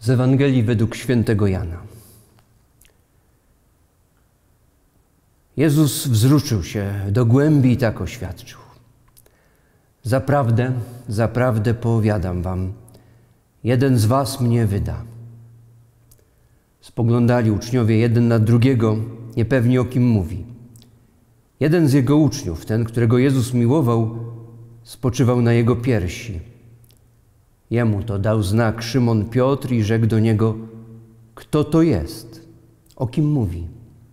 Z Ewangelii według świętego Jana. Jezus wzruszył się do głębi i tak oświadczył: Zaprawdę, zaprawdę powiadam wam, jeden z was mnie wyda. Spoglądali uczniowie jeden na drugiego, niepewni o kim mówi. Jeden z jego uczniów, ten, którego Jezus miłował, spoczywał na jego piersi. Jemu to dał znak Szymon Piotr i rzekł do niego: Kto to jest? O kim mówi?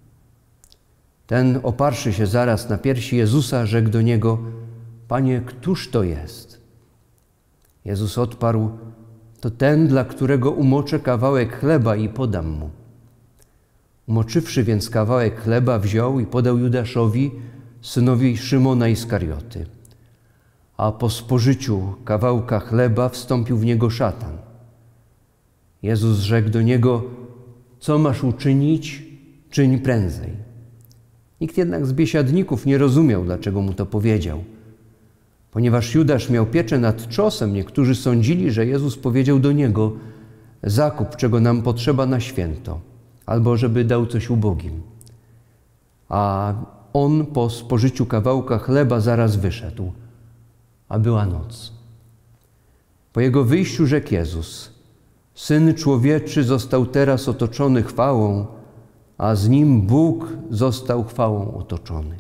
Ten, oparszy się zaraz na piersi Jezusa, rzekł do niego: Panie, któż to jest? Jezus odparł: To ten, dla którego umoczę kawałek chleba i podam mu. Umoczywszy więc kawałek chleba, wziął i podał Judaszowi, synowi Szymona Iskarioty. A po spożyciu kawałka chleba wstąpił w niego szatan. Jezus rzekł do niego: Co masz uczynić, czyń prędzej. Nikt jednak z biesiadników nie rozumiał, dlaczego mu to powiedział. Ponieważ Judasz miał pieczę nad trzosem, niektórzy sądzili, że Jezus powiedział do niego: Zakup, czego nam potrzeba na święto, albo żeby dał coś ubogim. A on po spożyciu kawałka chleba zaraz wyszedł, a była noc. Po jego wyjściu rzekł Jezus: Syn Człowieczy został teraz otoczony chwałą, a z nim Bóg został chwałą otoczony.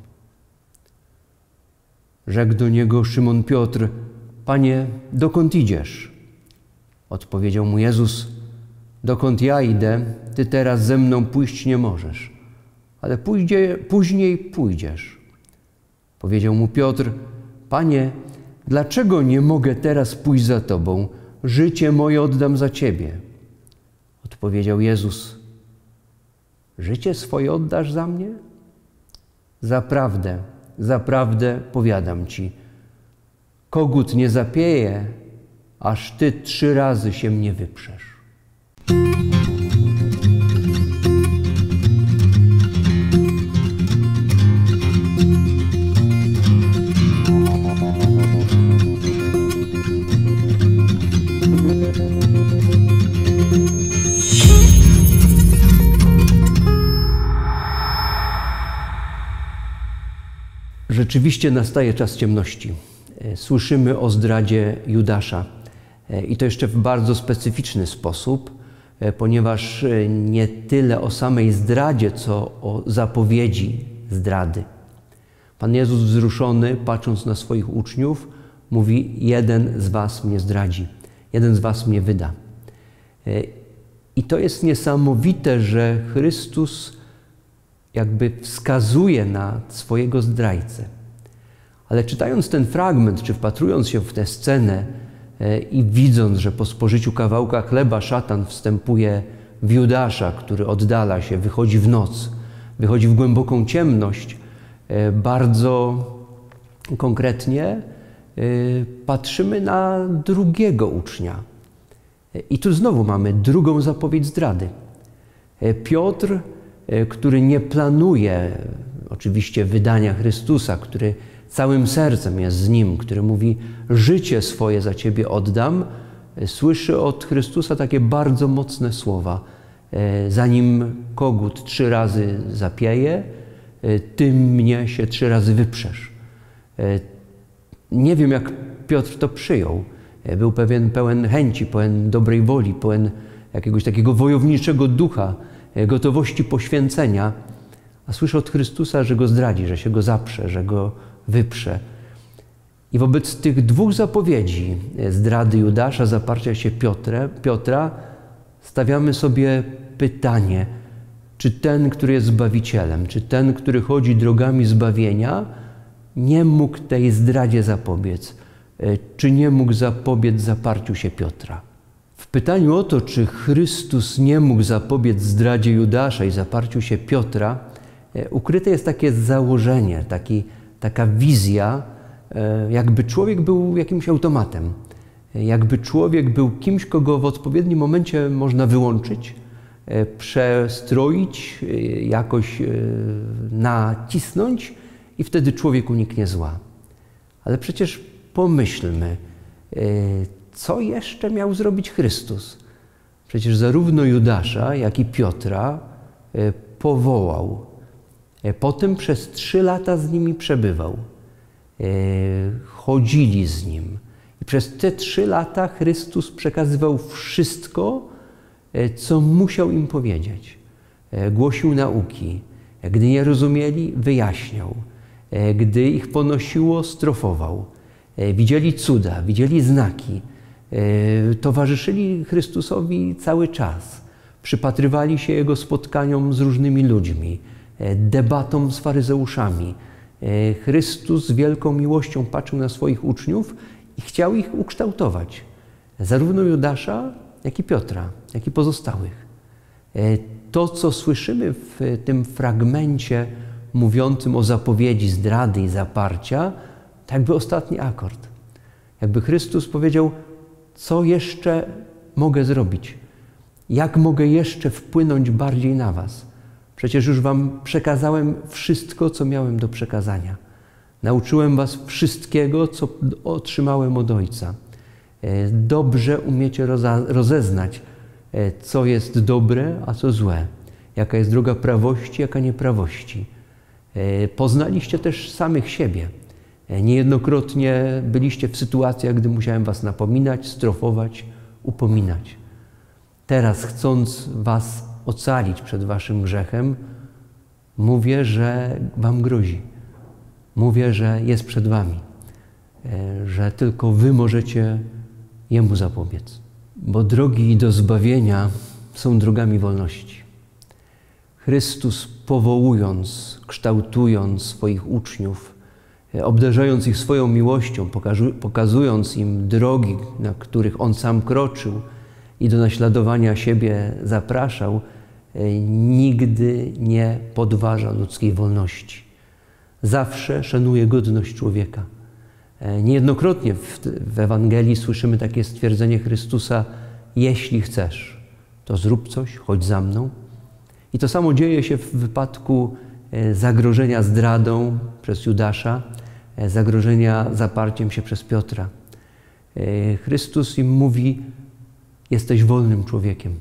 Rzekł do niego Szymon Piotr: Panie, dokąd idziesz? Odpowiedział mu Jezus: Dokąd ja idę, ty teraz ze mną pójść nie możesz, ale później pójdziesz. Powiedział mu Piotr: Panie, dlaczego nie mogę teraz pójść za Tobą? Życie moje oddam za Ciebie. Odpowiedział Jezus: Życie swoje oddasz za mnie? Zaprawdę, zaprawdę powiadam Ci, kogut nie zapieje, aż Ty 3 razy się mnie wyprzesz. Rzeczywiście nastaje czas ciemności. Słyszymy o zdradzie Judasza i to jeszcze w bardzo specyficzny sposób, ponieważ nie tyle o samej zdradzie, co o zapowiedzi zdrady. Pan Jezus wzruszony, patrząc na swoich uczniów, mówi: jeden z was mnie zdradzi, jeden z was mnie wyda. I to jest niesamowite, że Chrystus jakby wskazuje na swojego zdrajcę. Ale czytając ten fragment, czy wpatrując się w tę scenę i widząc, że po spożyciu kawałka chleba szatan wstępuje w Judasza, który oddala się, wychodzi w noc, wychodzi w głęboką ciemność, bardzo konkretnie patrzymy na drugiego ucznia. I tu znowu mamy drugą zapowiedź zdrady. Piotr, który nie planuje oczywiście wydania Chrystusa, który całym sercem jest z Nim, który mówi: życie swoje za Ciebie oddam, słyszy od Chrystusa takie bardzo mocne słowa: zanim kogut 3 razy zapieje, Ty mnie się 3 razy wyprzesz. Nie wiem, jak Piotr to przyjął. Był pełen chęci, pełen dobrej woli, pełen jakiegoś takiego wojowniczego ducha, gotowości poświęcenia, a słyszę od Chrystusa, że go zdradzi, że się go zaprze, że go wyprze. I wobec tych 2 zapowiedzi, zdrady Judasza, zaparcia się Piotra, stawiamy sobie pytanie, czy ten, który jest Zbawicielem, czy ten, który chodzi drogami zbawienia, nie mógł tej zdradzie zapobiec, czy nie mógł zapobiec zaparciu się Piotra. W pytaniu o to, czy Chrystus nie mógł zapobiec zdradzie Judasza i zaparciu się Piotra, ukryte jest takie założenie, taka wizja, jakby człowiek był jakimś automatem, jakby człowiek był kimś, kogo w odpowiednim momencie można wyłączyć, przestroić, jakoś nacisnąć i wtedy człowiek uniknie zła. Ale przecież pomyślmy, co jeszcze miał zrobić Chrystus? Przecież zarówno Judasza, jak i Piotra powołał. Potem przez 3 lata z nimi przebywał. Chodzili z nim. I przez te 3 lata Chrystus przekazywał wszystko, co musiał im powiedzieć. Głosił nauki. Gdy nie rozumieli, wyjaśniał. Gdy ich ponosiło, strofował. Widzieli cuda, widzieli znaki. Towarzyszyli Chrystusowi cały czas. Przypatrywali się Jego spotkaniom z różnymi ludźmi, debatom z faryzeuszami. Chrystus z wielką miłością patrzył na swoich uczniów i chciał ich ukształtować. Zarówno Judasza, jak i Piotra, jak i pozostałych. To, co słyszymy w tym fragmencie mówiącym o zapowiedzi zdrady i zaparcia, to jakby ostatni akord. Jakby Chrystus powiedział, co jeszcze mogę zrobić? Jak mogę jeszcze wpłynąć bardziej na was? Przecież już wam przekazałem wszystko, co miałem do przekazania. Nauczyłem was wszystkiego, co otrzymałem od Ojca. Dobrze umiecie rozeznać, co jest dobre, a co złe. Jaka jest droga prawości, jaka nieprawości. Poznaliście też samych siebie. Niejednokrotnie byliście w sytuacjach, gdy musiałem was napominać, strofować, upominać. Teraz, chcąc was ocalić przed waszym grzechem, mówię, że wam grozi. Mówię, że jest przed wami. Że tylko wy możecie Jemu zapobiec. Bo drogi do zbawienia są drogami wolności. Chrystus, powołując, kształtując swoich uczniów, obdarzając ich swoją miłością, pokazując im drogi, na których On sam kroczył i do naśladowania siebie zapraszał, nigdy nie podważa ludzkiej wolności. Zawsze szanuje godność człowieka. Niejednokrotnie w Ewangelii słyszymy takie stwierdzenie Chrystusa: jeśli chcesz, to zrób coś, chodź za mną. I to samo dzieje się w wypadku zagrożenia zdradą przez Judasza, zagrożenia zaparciem się przez Piotra. Chrystus im mówi: jesteś wolnym człowiekiem.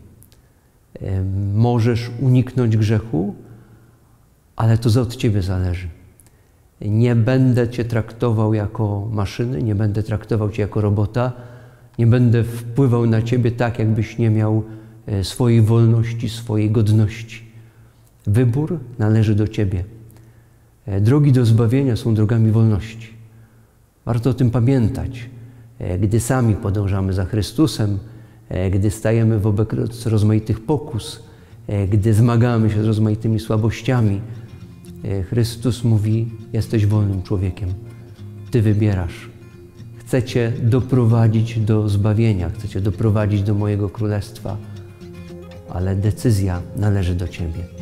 Możesz uniknąć grzechu, ale to od ciebie zależy. Nie będę cię traktował jako maszyny, nie będę traktował cię jako robota, nie będę wpływał na ciebie tak, jakbyś nie miał swojej wolności, swojej godności. Wybór należy do ciebie. Drogi do zbawienia są drogami wolności. Warto o tym pamiętać, gdy sami podążamy za Chrystusem, gdy stajemy wobec rozmaitych pokus, gdy zmagamy się z rozmaitymi słabościami. Chrystus mówi: jesteś wolnym człowiekiem. Ty wybierasz. Chcę cię doprowadzić do zbawienia, chcę cię doprowadzić do mojego królestwa, ale decyzja należy do ciebie.